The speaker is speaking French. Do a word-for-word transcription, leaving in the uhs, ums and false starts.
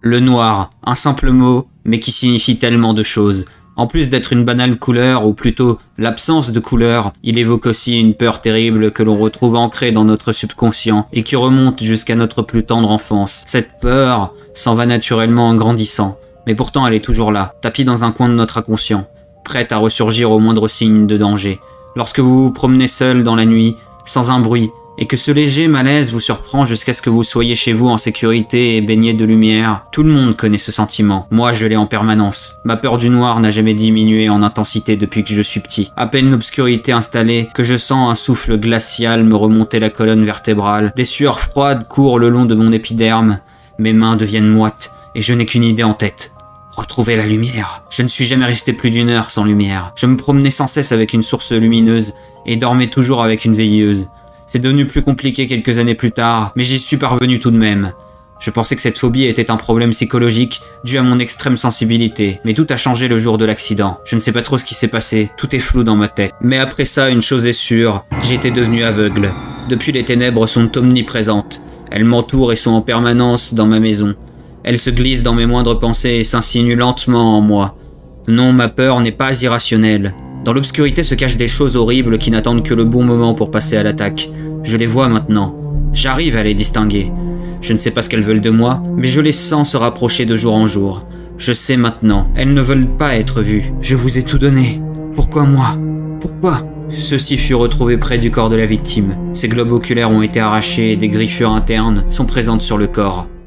Le noir, un simple mot, mais qui signifie tellement de choses. En plus d'être une banale couleur, ou plutôt l'absence de couleur, il évoque aussi une peur terrible que l'on retrouve ancrée dans notre subconscient et qui remonte jusqu'à notre plus tendre enfance. Cette peur s'en va naturellement en grandissant, mais pourtant elle est toujours là, tapie dans un coin de notre inconscient, prête à ressurgir au moindre signe de danger. Lorsque vous vous promenez seul dans la nuit, sans un bruit, et que ce léger malaise vous surprend jusqu'à ce que vous soyez chez vous en sécurité et baigné de lumière, tout le monde connaît ce sentiment. Moi, je l'ai en permanence. Ma peur du noir n'a jamais diminué en intensité depuis que je suis petit. À peine l'obscurité installée, que je sens un souffle glacial me remonter la colonne vertébrale. Des sueurs froides courent le long de mon épiderme. Mes mains deviennent moites, et je n'ai qu'une idée en tête. Retrouver la lumière. Je ne suis jamais resté plus d'une heure sans lumière. Je me promenais sans cesse avec une source lumineuse, et dormais toujours avec une veilleuse. C'est devenu plus compliqué quelques années plus tard, mais j'y suis parvenu tout de même. Je pensais que cette phobie était un problème psychologique dû à mon extrême sensibilité, mais tout a changé le jour de l'accident. Je ne sais pas trop ce qui s'est passé, tout est flou dans ma tête. Mais après ça, une chose est sûre, j'ai été devenu aveugle. Depuis, les ténèbres sont omniprésentes. Elles m'entourent et sont en permanence dans ma maison. Elles se glissent dans mes moindres pensées et s'insinuent lentement en moi. Non, ma peur n'est pas irrationnelle. Dans l'obscurité se cachent des choses horribles qui n'attendent que le bon moment pour passer à l'attaque. Je les vois maintenant. J'arrive à les distinguer. Je ne sais pas ce qu'elles veulent de moi, mais je les sens se rapprocher de jour en jour. Je sais maintenant. Elles ne veulent pas être vues. Je vous ai tout donné. Pourquoi moi? Pourquoi? Ceci fut retrouvé près du corps de la victime. Ses globes oculaires ont été arrachés et des griffures internes sont présentes sur le corps.